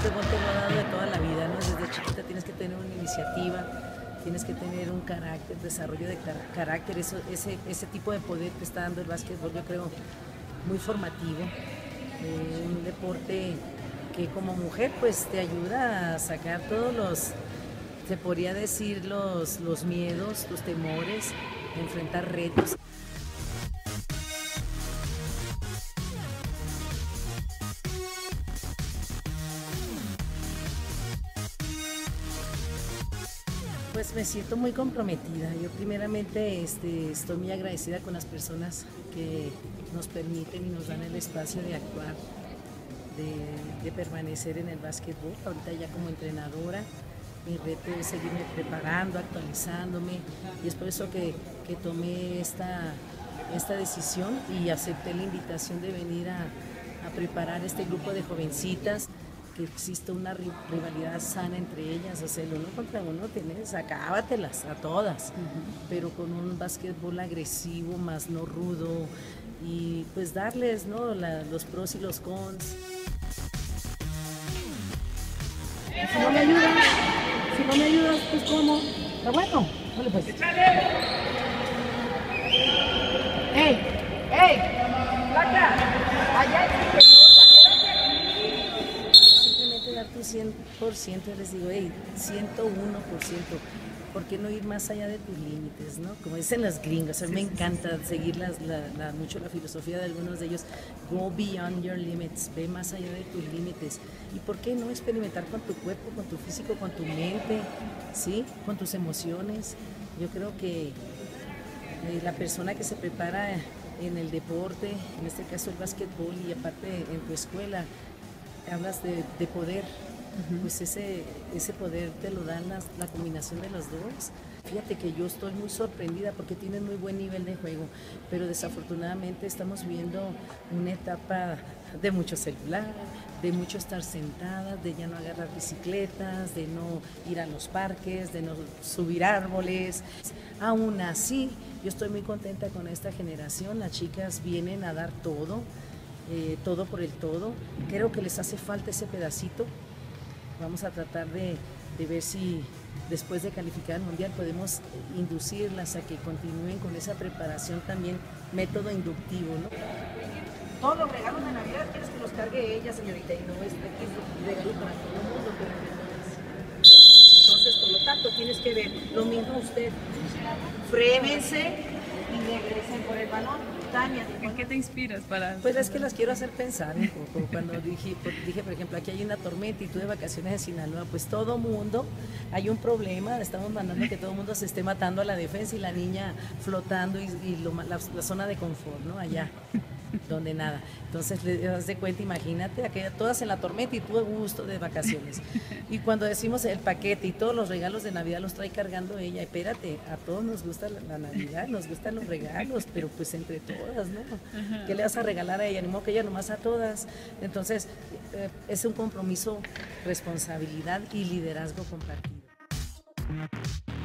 básquetbol te lo ha dado de toda la vida, ¿no? Desde chiquita tienes que tener una iniciativa, tienes que tener un carácter, desarrollo de carácter, ese tipo de poder te está dando el básquetbol, yo creo, muy formativo, un deporte que como mujer pues te ayuda a sacar todos los, se podría decir, los miedos, tus temores, enfrentar retos. Pues me siento muy comprometida. Yo primeramente estoy muy agradecida con las personas que nos permiten y nos dan el espacio de actuar, de permanecer en el básquetbol. Ahorita ya como entrenadora, mi reto es seguirme preparando, actualizándome, y es por eso que tomé esta decisión y acepté la invitación de venir a preparar este grupo de jovencitas, que existe una rivalidad sana entre ellas, o sea, el uno contra uno tienes, acábatelas a todas, pero con un básquetbol agresivo, más no rudo, y pues darles, ¿no?, los pros y los cons. Si no me ayudas, pues ¿cómo? Está bueno, vale pues. ¡Ey! ¡Ey! ¡Flaca! ¡Allá! Simplemente dar tu 100%, les digo, hey, 101%, ¿por qué no ir más allá de tus límites, no? Como dicen las gringas, a mí me encanta seguir mucho la filosofía de algunos de ellos, go beyond your limits, ve más allá de tus límites. ¿Y por qué no experimentar con tu cuerpo, con tu físico, con tu mente, ¿sí?, con tus emociones? Yo creo que la persona que se prepara en el deporte, en este caso el básquetbol, y aparte en tu escuela, hablas de poder, pues ese poder te lo dan la combinación de los dos. Fíjate que yo estoy muy sorprendida porque tienen muy buen nivel de juego, pero desafortunadamente estamos viendo una etapa de mucho celular, de mucho estar sentadas, de ya no agarrar bicicletas, de no ir a los parques, de no subir árboles. Aún así, yo estoy muy contenta con esta generación, las chicas vienen a dar todo, todo por el todo. Creo que les hace falta ese pedacito. Vamos a tratar de ver si después de calificar al mundial podemos inducirlas a que continúen con esa preparación también, método inductivo, ¿no? Todos los regalos de Navidad quieres que los cargue ella, señorita, y no es regalo para todo el mundo, pero entonces, por lo tanto, tienes que ver lo mismo usted. Frémense y regresen por el balón. Tania, ¿en qué te inspiras para...? Pues es que las quiero hacer pensar un poco. Cuando dije, por ejemplo, aquí hay una tormenta y tú de vacaciones en Sinaloa, pues todo mundo, hay un problema, estamos mandando que todo mundo se esté matando a la defensa y la niña flotando y la zona de confort, ¿no? Allá, donde nada. Entonces, le das de cuenta, imagínate, todas en la tormenta y tú a gusto de vacaciones. Y cuando decimos el paquete y todos los regalos de Navidad los trae cargando ella, espérate, a todos nos gusta la Navidad, nos gustan los regalos, pero pues entre todas, ¿no? ¿Qué le vas a regalar a ella? Ni modo que ella nomás a todas. Entonces, es un compromiso, responsabilidad y liderazgo compartido.